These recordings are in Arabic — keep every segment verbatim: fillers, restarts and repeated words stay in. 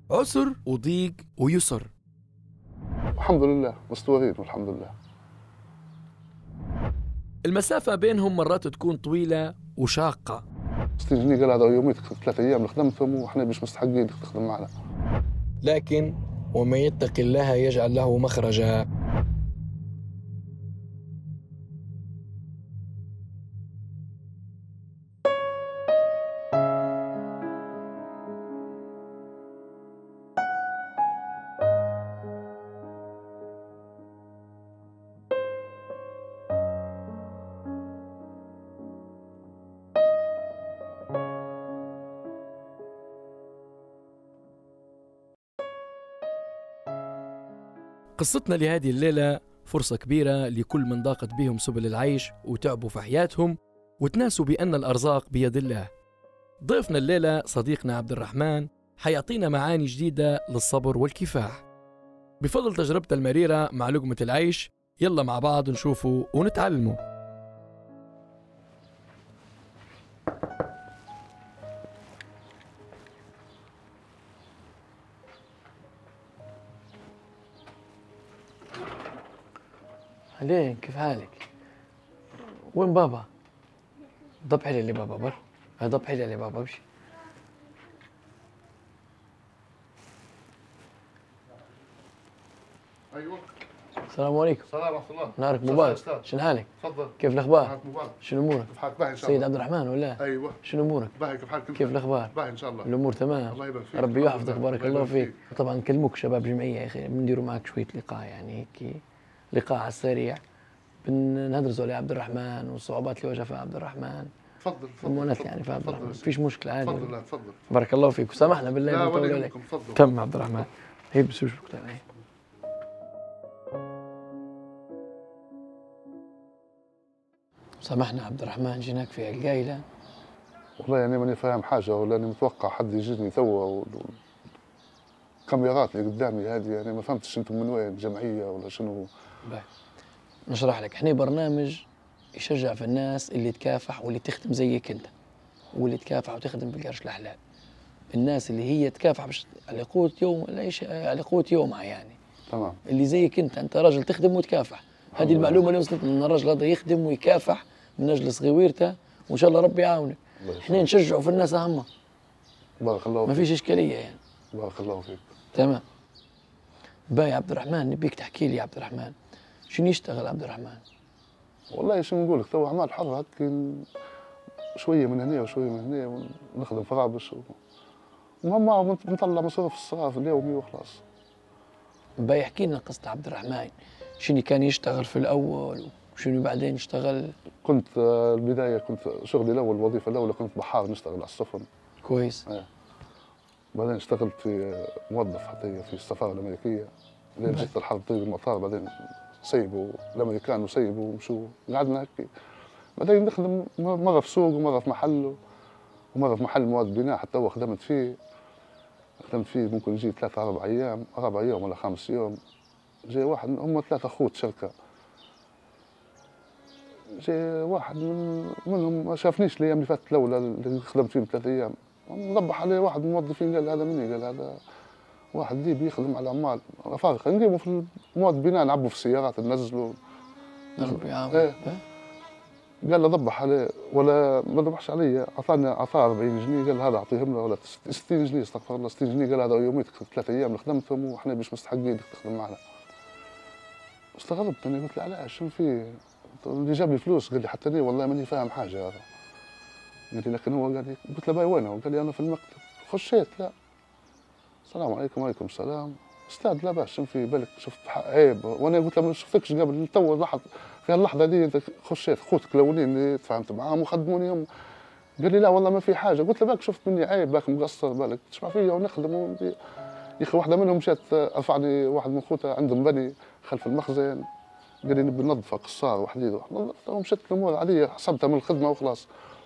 عسر وضيق ويسر. الحمد لله مستورين والحمد لله. المسافة بينهم مرات تكون طويلة وشاقة. ستين جنيه قال هذا يوميتك ثلاثة أيام اللي خدمتهم وإحنا مش مستحقين تخدم معنا. لكن ومن يتق الله يجعل له مخرجا. قصتنا لهذه الليلة فرصة كبيرة لكل من ضاقت بهم سبل العيش وتعبوا في حياتهم وتناسوا بأن الأرزاق بيد الله. ضيفنا الليلة صديقنا عبد الرحمن حيعطينا معاني جديدة للصبر والكفاح بفضل تجربته المريرة مع لقمة العيش. يلا مع بعض نشوفوا ونتعلموا. عليك كيف حالك؟ وين بابا؟ ضب حلي اللي بابا بر ضب حلي اللي بابا امشي. أيوه. السلام عليكم. السلام ورحمة الله. نهارك مبارك. شنو حالك؟ تفضل. كيف الاخبار؟ نهارك مبارك. شنو امورك؟ كيف حالك؟ باهي إن شاء سيد الله. عبد الرحمن ولا؟ أيوه. شنو امورك؟ باهي كيف حالك؟ كيف الاخبار؟ باهي إن شاء الله. الامور تمام؟ الله يبارك فيك. ربي يحفظك بارك الله فيك. فيك. طبعا نكلموك شباب جمعيه يا اخي بنديروا معك شويه لقاء يعني هيك لقاء على السريع بندرسوا على عبد الرحمن والصعوبات اللي واجهها عبد الرحمن. تفضل تفضل. المعاناة يعني في عبد الرحمن ما فيش مشكله عادي. تفضل لا تفضل. بارك الله فيك وسامحنا بالله لا بنطول ولا عليك. يهمكم تفضلوا. تم عبد الرحمن هي بس وش بكتب عليه. سامحنا عبد الرحمن جيناك في القايله. والله يعني ماني فاهم حاجة ولا أنا متوقع حد يجيني توا الكاميرات اللي قدامي هذه يعني ما فهمتش أنتم من وين جمعية ولا شنو. باي. نشرح لك احنا برنامج يشجع في الناس اللي تكافح واللي تخدم زيك انت واللي تكافح وتخدم بالقرش الحلال. الناس اللي هي تكافح باش على قوت يوم العيش على قوت يومها يعني. تمام. اللي زيك انت انت راجل تخدم وتكافح. هذه المعلومه اللي وصلت ان الراجل هذا يخدم ويكافح من اجل صغيرته وان شاء الله ربي يعاونك. احنا نشجعوا في الناس اهمها. بارك الله فيك. ما فيش اشكاليه يعني. بارك الله فيك. تمام. باي عبد الرحمن نبيك تحكي لي يا عبد الرحمن شنو يشتغل عبد الرحمن؟ والله شنو نقول لك تو اعمال حره هكا شويه من هنا وشويه من هنا ونخدم فرابش ومهم نطلع مصروف الصراف اليومي وخلاص. باي احكي لنا قصة عبد الرحمن شنو كان يشتغل في الاول وشنو بعدين اشتغل؟ كنت البدايه كنت شغلي الاول الوظيفه الاولى كنت بحار نشتغل على السفن. كويس. اه. بعدين اشتغلت في موظف حتى في السفاره الامريكيه لين جيت الحرب طيب المطار بعدين سيبوا الامريكان وسيبوا ومشوا قعدنا هيك. بعدين نخدم مره في سوق ومره في محل ومره في محل مواد بناء حتى هو خدمت فيه خدمت فيه ممكن يجي ثلاثة أربع أيام أربع أيام ولا خمس يوم. جاي واحد هم ثلاثة أخوت شركة. جاي واحد من منهم ما شافنيش الأيام اللي فاتت الأولى اللي خدمت فيهم ثلاث أيام. نضبح عليه واحد من الموظفين قال هذا مني قال هذا واحد ديب يخدم على عمال رفاقة نجيبه في مواد بناء نعبوا في السيارات ننزلوا. ربي يعاونك. ايه. قال له ضبح عليه ولا ما ضبحش علي اعطاني اعطاه أربعين جنيه قال هذا اعطيهم له ولا ستين جنيه استغفر الله ستين جنيه قال هذا يوميتك ثلاث ايام اللي خدمتهم واحنا مش مستحقين تخدم معنا. استغربت انا قلت له علاش شنو في اللي جاب لي فلوس قال لي حتى لي والله ماني فاهم حاجه هذا. قال لي لكن هو قال لي قلت له باي وينه؟ قال لي انا في المكتب. خشيت لا السلام عليكم وعليكم السلام استاذ لا باس شنو في بالك شفت عيب وانا قلت له ما شفتكش قبل تو لحظه في اللحظه دي انت خشيت خوتك الاولين اللي تفاهمت معاهم وخدموني هم. قال لي لا والله ما في حاجه. قلت له بالك شفت مني عيب بالك مقصر بالك تسمع فيا ونخدم. يا اخي واحده منهم مشات رفعني واحد من خوتها عندهم بني خلف المخزن قال لي نبي ننظفها قصار وحديد نظفتها ومشت الامور عاديه حسبتها من الخدمه وخلاص.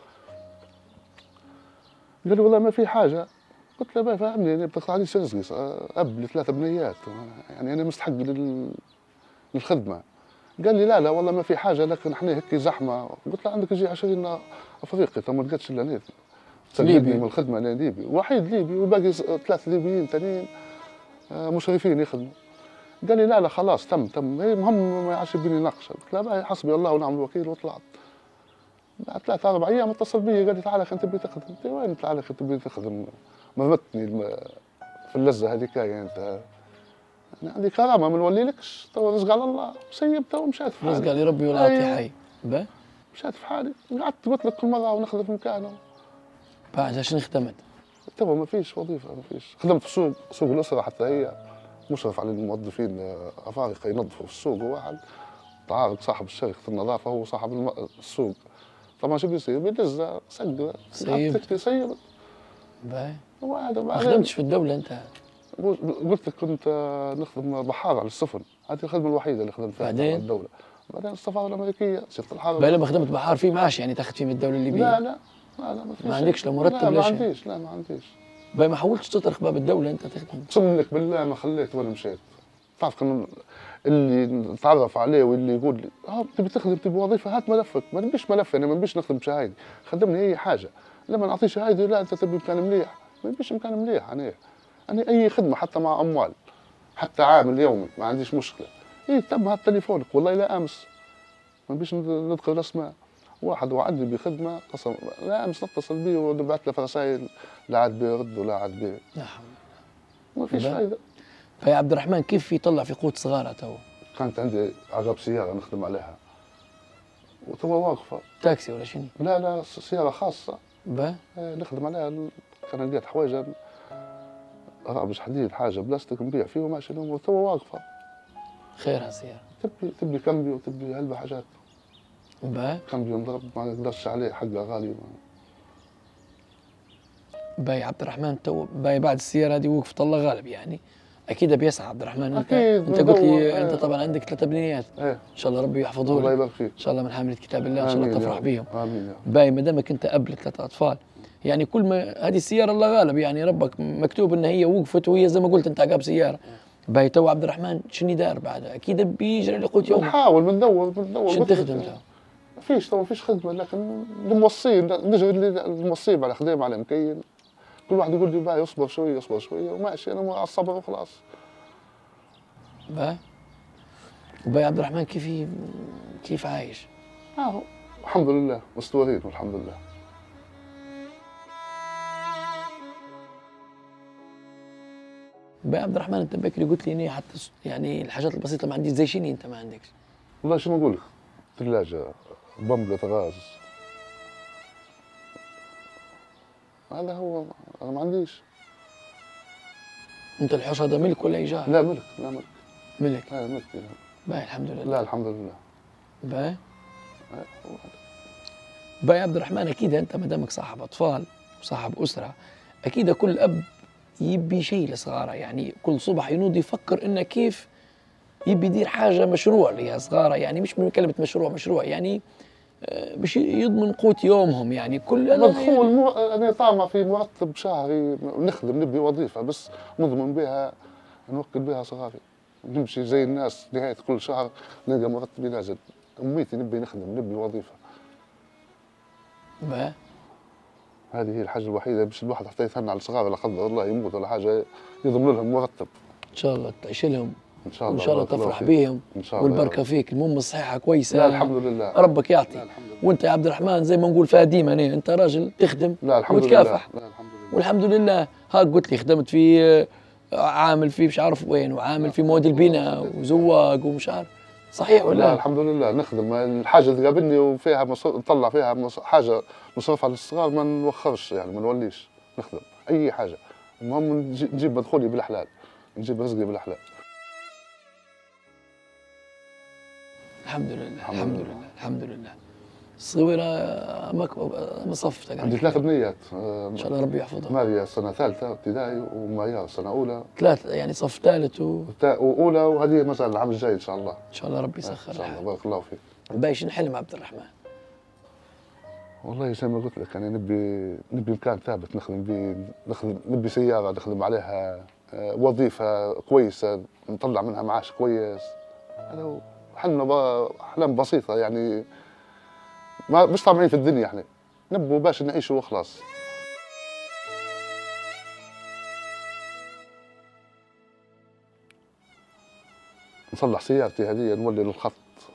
قال لي والله ما في حاجه. قلت له باي فهمني انا بتقطع علي رزقي اب لثلاث بنيات يعني انا مستحق للخدمه. قال لي لا لا والله ما في حاجه لكن احنا هيك زحمه. قلت له عندك يجي عشرين افريقي تو ما لقيتش الا انا سجلني من الخدمه انا ليبي، وحيد ليبي وباقي ثلاث ليبيين ثانيين مشرفين يخدموا. قال لي لا لا خلاص تم تم، هي مهم ما عادش يبيني نقشه. قلت له باهي حسبي الله ونعم الوكيل وطلعت. بعد ثلاث اربع ايام اتصل بي قال لي تعال اخي تبي تخدم؟ قلت له وين تعال اخي تبي تخدم؟ مرمتني في اللزه هذيك انت. انا عندي كرامه ما نوليلكش، تو رزق على الله، سيبته ومشيت في حالي. رزق على ربي ولا يعطي حي. با مشيت في حالي، قعدت قلت لك كل مره ونخدم في مكانه. بعد شنو خدمت؟ تو ما فيش وظيفه ما فيش، خدمت في سوق سوق الاسره حتى هي مشرف على الموظفين افارقه ينظفوا في السوق، وواحد طارق صاحب شركه النظافه هو صاحب السوق. طبعا شو بيصير؟ بيدز سقه سيبت سيبت. باهي وهذا ما خدمتش في الدوله انت؟ قلت لك كنت نخدم بحاره على السفن، هذه الخدمه الوحيده اللي خدمت فيها بعدين الدوله. بعدين السفاره الامريكيه صرت الحاره. باهي لما خدمت بحار في معاش يعني تاخذ فيه من الدوله الليبيه؟ لا لا لا لا ما, ما عندكش لا مرتب لا لا ما شيء؟ عنديش لا ما عنديش. باهي ما حاولتش تطرق باب الدوله انت تخدم؟ اقسم لك بالله ما خليت ولا مشيت. تعرف كان اللي نتعرف عليه واللي يقول لي اه تبي تخدم تبي وظيفه هات ملفك، ما نبيش ملف انا ما نبيش نخدم بشهايدي، خدمني اي حاجه. لما نعطيه شهايدي لا انت تبي مكان مليح، ما نبيش مكان مليح. انا انا اي خدمه حتى مع اموال حتى عامل يومي ما عنديش مشكله. اي تم هات تليفونك والله لا امس ما نبيش ندخل اسماء. واحد وعدني بخدمه قسم لا امس نتصل بيه ونبعث له رسائل لا عاد بيرد ولا عاد بي لا حول ما فيش فايده. فيا عبد الرحمن كيف يطلع في قوت صغار تو؟ كانت عندي عقب سياره نخدم عليها وتوا واقفه. تاكسي ولا شنو؟ لا لا سياره خاصه. با ايه نخدم عليها. كان لقيت حوايج رابش حديد حاجه بلاستيك نبيع فيه وماشي الامور توا واقفه. خير هالسياره. تبي تبي كمبيو وتبي هلبة حاجات. با كمبيو نضرب ما نقدرش عليه حقه غالي. باي عبد الرحمن تو باي بعد السياره هذه وقفت الله غالب يعني اكيد بيسعى عبد الرحمن. انت أكيد انت قلت لي ايه. انت طبعا عندك ثلاث بنيات. ايه ان شاء الله ربي يحفظه الله لك. يبارك فيك. ان شاء الله من حامله كتاب الله ان شاء الله تفرح بيهم. امين يا باي ما دامك انت اب لثلاث اطفال يعني كل ما هذه السياره الله غالب يعني ربك مكتوب ان هي وقفت وهي زي ما قلت انت عقاب سياره. باي تو عبد الرحمن شنو دار بعدها؟ اكيد بيجري لقوت يومه. بنحاول بندور بندور. شنو تخدم تو؟ ما فيش تو ما فيش خدمه لكن الموصين نجري الموصين على خديم على مكين. كل واحد يقول لي باي اصبر شويه اصبر شويه وماشي انا على الصبر وخلاص. باي وباي عبد الرحمن كيف كيف عايش؟ اه الحمد لله مستورين والحمد لله. باي عبد الرحمن انت بكري قلت لي اني حتى يعني الحاجات البسيطه ما عنديش زي شنو انت ما عندكش؟ والله شو نقول لك؟ ثلاجه بمبلة غاز هذا هو انا ما عنديش. انت الحوش هذا ملك ولا ايجار؟ لا ملك لا ملك. ملك. لا ملك. باي الحمد لله. لا الحمد لله. باي باي عبد الرحمن اكيد انت ما دامك صاحب اطفال وصاحب اسره اكيد كل اب يبي شيء لصغاره يعني كل صبح ينوض يفكر انه كيف يبي يدير حاجه مشروع لها صغاره يعني مش من كلمه مشروع مشروع يعني باش يضمن قوت يومهم يعني كل مدخول مو... انا طامع في مرتب شهري نخدم نبي وظيفه بس نضمن بها نوكل بها صغاري نمشي زي الناس نهايه كل شهر نلقى مرتبي نازل. اميتي نبي نخدم نبي وظيفه. با هذه هي الحاجه الوحيده باش الواحد حتى يتهنى على الصغار لا قدر الله يموت ولا حاجه يضمن لهم مرتب. ان شاء الله تعيش لهم ان شاء الله وان شاء الله تفرح بهم ان شاء الله والبركه فيك. المهم الصحه كويسه. لا الحمد لله ربك يعطي. لا الحمد لله. وانت يا عبد الرحمن زي ما نقول فيها ديما انت راجل تخدم لا الحمد وتكافح. لله. لا الحمد لله. والحمد لله هاك قلت لي خدمت في عامل في مش عارف وين وعامل في مواد البناء وزواق ومش عارف صحيح ولا لا الحمد لله نخدم الحاجه اللي تقابلني وفيها مصر... نطلع فيها مصر... حاجه مصروف على الصغار ما نوخرش يعني ما نوليش نخدم اي حاجه. المهم نجيب مدخولي بالحلال نجيب رزقي بالحلال. الحمد لله الحمد لله الحمد لله. الصغيرة مصفتك عندي ثلاث بنيات ان شاء الله ربي يحفظهم. ماريا سنه ثالثه ابتدائي ومعيار سنه اولى. ثلاث يعني صف ثالث و... واولى وهذه مثلا العام الجاي ان شاء الله. ان شاء الله ربي يسخر ان شاء الله بارك الله فيك. باي شنو حلم عبد الرحمن؟ والله زي ما قلت لك انا نبي نبي مكان ثابت نخدم به نخدم نبي سياره نخدم عليها وظيفه كويسه نطلع منها معاش كويس. هذا هو حلمنا احلام بسيطه يعني ما مش طامعين في الدنيا احنا نبوا باش نعيشوا وخلاص. نصلح سيارتي هذه نولي للخط.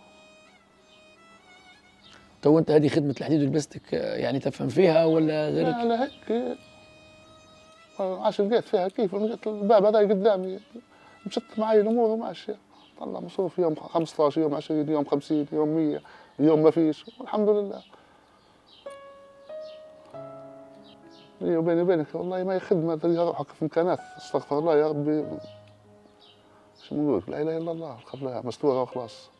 تو انت هذه خدمه الحديد والبلاستيك يعني تفهم فيها ولا غيرك؟ لا لا هيك عاش لقيت فيها كيف لقيت الباب هذا قدامي مشت معي الامور وماشيه. طلع مصروف يوم خمسطاش، يوم عشرين، يوم خمسين، يوم مية، يوم ما فيش، والحمد لله. بيني وبيني وبينك والله ما هي خدمه تلقى روحك في امكانات. استغفر الله يا ربي، شو نقول؟ لا اله الا الله، خليها مستوره وخلاص.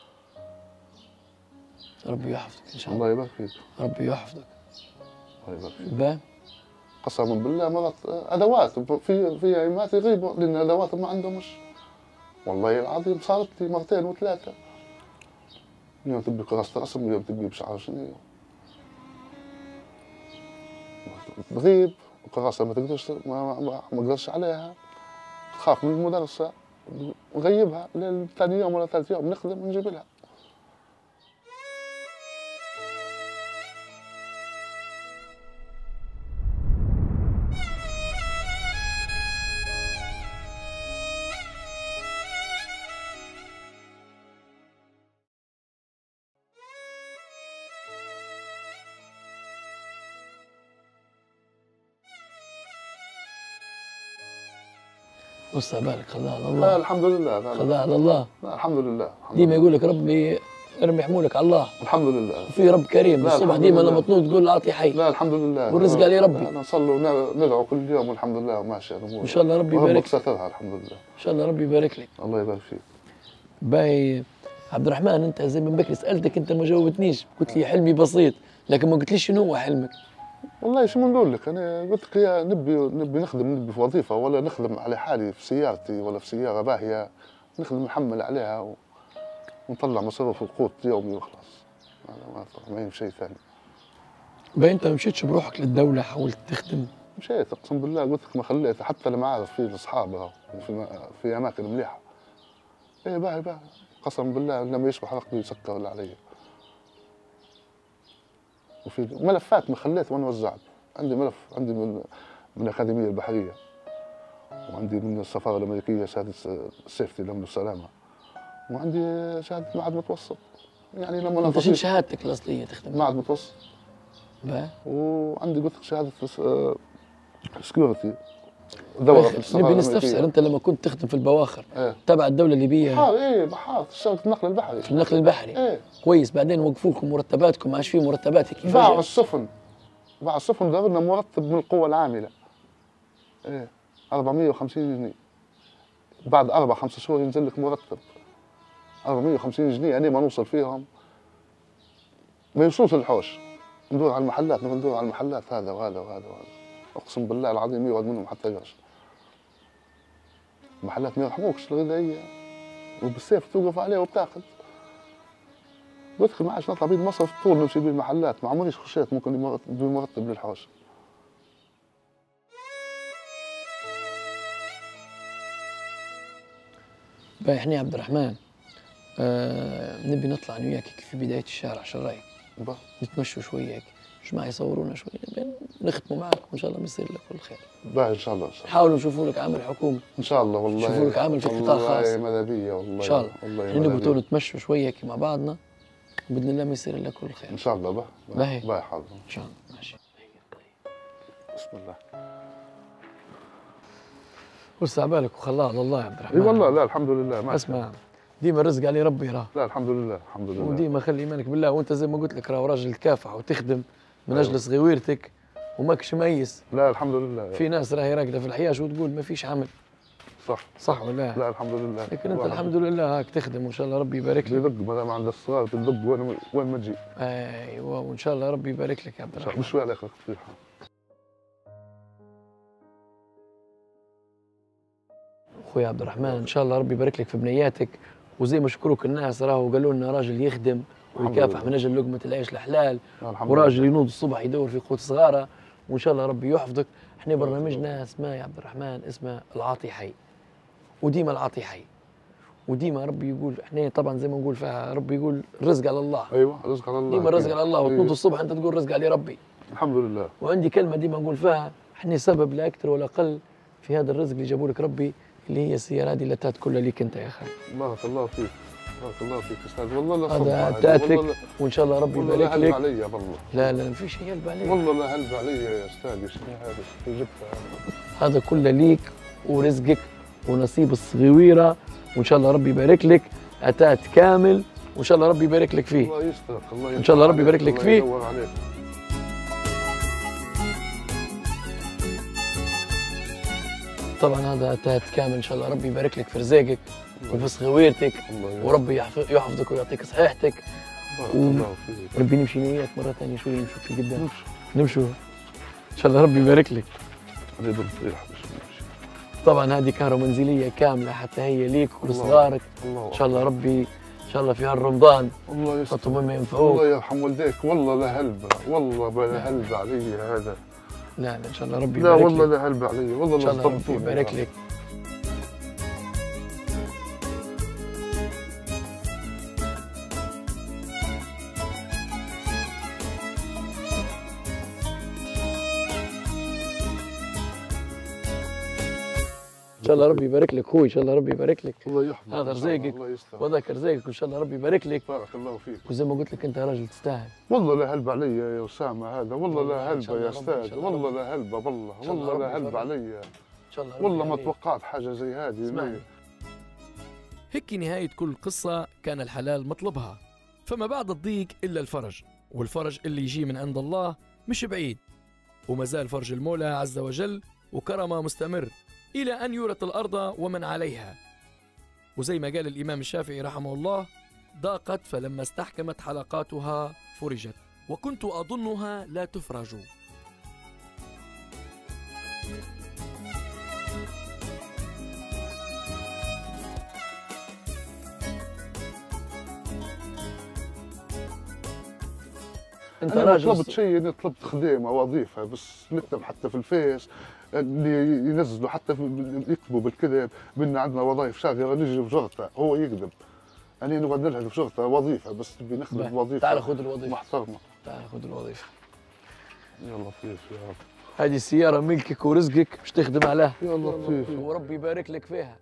ربي يحفظك ان شاء الله. الله يبارك فيك. ربي يحفظك. الله يبارك فيك. با قسما بالله مرات ادوات في في ايامات يغيبوا لان ادوات ما عندهمش. والله العظيم صارت لي مرتين وثلاثه. يوم تبي كراسه رسم، يوم تبي بشعر شنو، تغيب وكراسه ما تقدرش ما ما اقدرش عليها، تخاف من المدرسه نغيبها لثاني يوم ولا ثالث يوم نخدم ونجيب لها. وسع بالك، خلاها على لا الله. الحمد لله. لا خلاها على الله. لا الحمد لله. الحمد ديما لله. يقول لك ربي ارمي حمولك على الله. الحمد لله. في رب كريم لا، الصبح الحمد ديما لله. لما تنوض تقول اعطي حي. لا الحمد لله. والرزق عليه ربي. لا، نصلي وندعو كل يوم والحمد لله وماشي الامور. ان شاء الله ربي وربك يبارك. سترها الحمد لله. ان شاء الله ربي يبارك لك. الله يبارك فيك. باي عبد الرحمن، انت زي من بكري سالتك انت ما جاوبتنيش، قلت لي حلمي بسيط لكن ما قلتليش شنو هو حلمك. والله شو نقول لك، انا قلت لك يا نبي نبي نخدم نبي في وظيفه ولا نخدم على حالي في سيارتي ولا في سياره باهيه نخدم نحمل عليها و... ونطلع مصروف القوت يومي وخلاص. هذا ما ما شيء ثاني. باي انت ما مشيتش بروحك للدوله حاولت تخدم؟ مشيت اقسم بالله، قلت لك ما خليت حتى المعارف في اصحابها وفي في اماكن مليحه. ايه باهي باهي قسم بالله لما يشبح رقبي يسكر علي. وفي ملفات ما خليت وانا وزعت. عندي ملف عندي من من الاكاديميه البحريه، وعندي من السفاره الامريكيه شهاده سيفتي الامن والسلامه، وعندي شهاده معهد متوسط. يعني لما انت شنو شهادتك الاصليه تخدم؟ معهد متوسط. با وعندي قلت لك شهاده سكيورتي دوره في السفاره نبي نستفسر، الامريكيه. انت لما كنت تخدم في البواخر ايه تبع الدوله الليبيه بحار. ايه بحار اشتغلت في النقل البحري. في النقل البحري. ايه كويس، بعدين وقفوا لكم مرتباتكم، ما عادش في مرتبات كيف باعوا فجأة؟ السفن باعوا السفن دار لنا مرتب من القوه العامله. ايه أربعمية وخمسين جنيه. بعد اربع خمس شهور ينزل لك مرتب أربعمية وخمسين جنيه. انا ما نوصل فيهم ما يوصلش للحوش. ندور على المحلات ندور على المحلات هذا وهذا وهذا وهذا. اقسم بالله العظيم يقعد منهم حتى قرش. المحلات ما يرحموكش الغذائيه، وبالسيف توقف عليه وبتاخذ. قلت لك ما عادش نطلع بيه مصرف طول نمشي بيه المحلات، ما عمريش خشيت ممكن بمرتب للحوش. باي احنا يا عبد الرحمن آه نبي نطلع انا وياك في بدايه الشارع، شو رايك؟ با. نتمشوا شويه هيك، مش معي يصورونا شويه، نبي نختموا معك وان شاء الله بيصير لك كل خير. باهي ان شاء الله. ان شاء الله حاولوا نشوفوا لك عمل حكومي. ان شاء الله. والله شوفوا لك عمل في قطاع خاص. والله ماذا بيا والله. ان شاء الله. والله احنا نبغوا تو نتمشوا شويه هيك مع بعضنا باذن الله ما يصير لك كل خير. ان شاء الله. با باهي. باهي حاضر ان شاء الله. ماشي. بسم الله. وسع بالك وخلاها على الله يا عبد الرحمن. اي والله. لا الحمد لله. ما اسمع، ديما الرزق عليه ربي راه. لا الحمد لله. الحمد لله. وديما خلي ايمانك بالله، وانت زي ما قلت لك راه راجل تكافح وتخدم من أيوة. اجل صغيرتك وماكش ميس. لا الحمد لله. في ناس راهي راقده في الحياه شو تقول ما فيش عمل. صح. صح ولا لا؟ لا الحمد لله. لكن انت الحمد لله هاك تخدم وان شاء الله ربي يبارك لك. يدق ما عند الصغار تدق وين وين ما تجي. ايوه وان شاء الله ربي يبارك لك يا عبد الرحمن. بشوي عليك فيها. اخوي عبد الرحمن ان شاء الله ربي يبارك لك في بنياتك، وزي ما شكروك الناس راهو قالوا لنا راجل يخدم ويكافح من اجل لقمه العيش الحلال، وراجل ينوض الصبح يدور في قوت صغاره، وان شاء الله ربي يحفظك. احنا برنامجنا اسمه يا عبد الرحمن اسمه العاطي حي، وديما العاطي حي، وديما ربي يقول احنا طبعا زي ما نقول فيها ربي يقول الرزق على الله. ايوه الرزق على الله. ديما الرزق على الله، وتنوض أيوة. الصبح انت تقول الرزق على ربي. الحمد لله. وعندي كلمه ديما نقول فيها احنا سبب لا اكثر ولا اقل في هذا الرزق اللي جابوا لك ربي اللي هي السياره هذه اللي تات كلها ليك انت يا اخي. بارك الله فيك، بارك الله فيك استاذ. والله لا هذا تاتك وان شاء الله ربي يبارك يبارك لك. لك. علي والله. لا لا ما فيش هلب عليك. والله لا هلب علي يا استاذ. شنو هذا اللي جبتها؟ هذا كله ليك ورزقك ونصيب الصغيره، وان شاء الله ربي يبارك لك. اتات كامل وان شاء الله ربي يبارك لك فيه. الله يسترك. الله ان شاء الله ربي يبارك لك فيه. الله يدور عليك. طبعا هذا اتات كامل ان شاء الله ربي يبارك لك في رزقك وفي صغيرتك، وربي يحفظك ويعطيك صحيحتك. بارك الله فيك. ربي نمشي انا وياك مره ثانيه شويه نمشوا في قدام. نمشوا ان شاء الله ربي يبارك لك. ريد الفريح باش نمشي. طبعا هذه كهرباء منزليه كامله حتى هي ليك ولصغارك. ان شاء الله ربي ان شاء الله في هالرمضان الله يستر. حطوا مما ينفعوك. الله يرحم والديك. والله لا هلبة، والله بلا هلبة علي هذا. لا لا ان شاء الله ربي لا يبارك لك. والله لا هلبة علي، والله ان شاء لا الله ربي ضبطوني. يبارك لك. ان شاء الله ربي يبارك لك اخوي، ان شاء الله ربي يبارك لك. الله يحفظك. هذا رزقك الله يستر. وذاك رزقك وان شاء الله ربي يبارك لك. بارك الله فيك. وزي ما قلت لك انت راجل تستاهل. والله لا هلبة علي يا اسامه هذا، والله لا إن شاء هلبة يا الله ربي، إن استاذ، شاء الله والله ربي. لا هلبة والله، شاء الله والله لا ربي هلبة يفرج. علي. ان شاء الله ربي والله ما يعينك. توقعت حاجه زي هذه. اسمعني. هيك نهاية كل قصة كان الحلال مطلبها، فما بعد الضيق إلا الفرج، والفرج اللي يجي من عند الله مش بعيد، وما زال فرج المولى عز وجل وكرمه مستمر إلى أن يورث الأرض ومن عليها. وزي ما قال الإمام الشافعي رحمه الله: ضاقت فلما استحكمت حلقاتها فرجت، وكنت أظنها لا تفرج. انت انا ما راجل طلبت شيء، اني طلبت خدمه وظيفه بس. نكتب حتى في الفيس اللي ينزلوا حتى في يكتبوا بالكذب بان عندنا وظائف شاغره، نجي بشرطه هو يكذب. انا نقعد نلهج بشرطه وظيفه بس نبي نخدم وظيفه. تعال خذ الوظيفه محترمه. تعال خذ الوظيفه. يا لطيف يا رب. هذه السياره ملكك ورزقك مش تخدم عليها. يا لطيف. وربي يبارك لك فيها.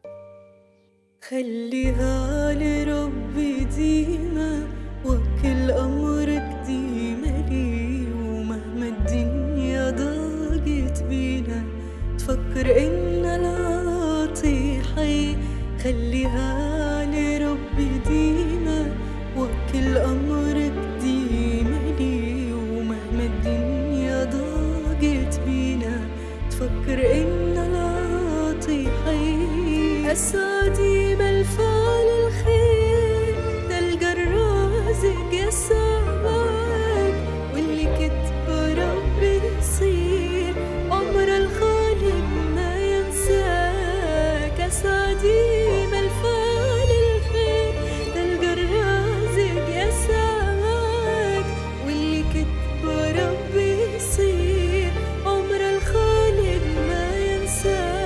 خليها لربي ديما، وكل أمرك ديما لي، ومهما الدنيا ضاقت بينا تفكر إن العاطي حي. خليها لربي ديما، وكل أمرك ديما لي، ومهما الدنيا ضاقت بينا تفكر إن العاطي حي. أسعدي بالفعل الخير تلقى الرازق يسعدك، واللي كتب ربي يصير عمر الخالق ما ينساك. أسعدي بالفعل الخير تلقى الرازق يسعدك، واللي كتب ربي يصير عمر الخالق ما ينساك.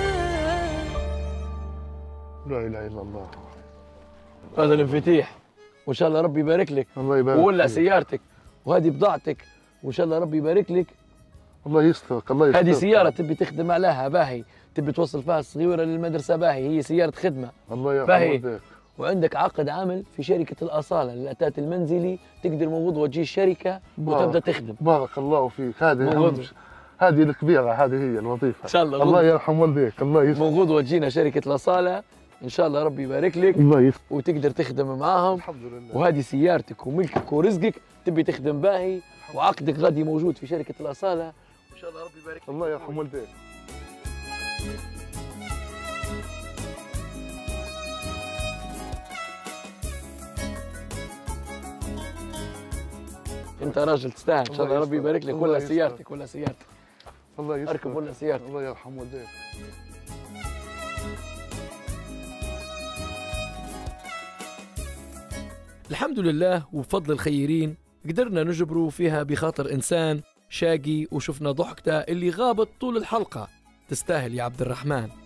لا اله الا الله. هذا الانفتاح وان شاء الله ربي يبارك لك. الله يبارك وولع فيك. سيارتك وهذه بضاعتك وان شاء الله ربي يبارك لك. الله يسترك. الله يسترك. هذه سياره تبي تخدم عليها باهي، تبي توصل فيها الصغيره للمدرسه باهي، هي سياره خدمه الله يرحم باهي. والديك. وعندك عقد عمل في شركه الاصاله للاتات المنزلي، تقدر موضوع تجي الشركه وتبدا تخدم. بارك الله فيك. هذه موجود. أهم ش- هذه الكبيره، هذه هي الوظيفه. ان شاء الله الله يرحم والديك. الله يستر. موجود وتجينا شركه الاصاله ان شاء الله ربي يبارك لك الله يستر. وتقدر تخدم معاهم. الحمد لله. وهذه سيارتك وملكك ورزقك، تبي تخدم باهي وعقدك غادي موجود في شركه الاصاله وان شاء الله ربي يبارك لك. الله يرحم والديك. انت راجل تستاهل ان شاء الله الله ربي يستر. يبارك لك. الله ولا يستر. سيارتك ولا سيارتك الله يستر. اركب ولا سيارتك. الله يرحم والديك. الحمد لله وبفضل الخيرين قدرنا نجبروا فيها بخاطر إنسان شاقي، وشفنا ضحكته اللي غابت طول الحلقة. تستاهل يا عبد الرحمن.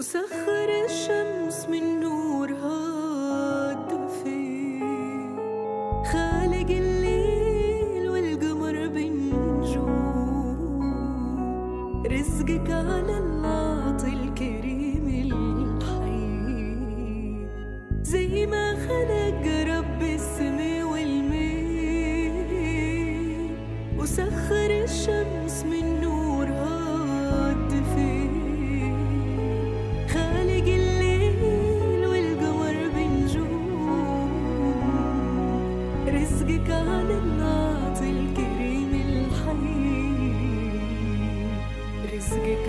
وسخر الشمس من نورها الدفي، خالق الليل والقمر بنجوم، رزقك على العاطي الكريم الحي، زي ما خلق رب السما والماء، وسخر الشمس من نورها الدفي، خالق الليل والقمر بنجوم، رزقك على العاطي الكريم الحي، رزقك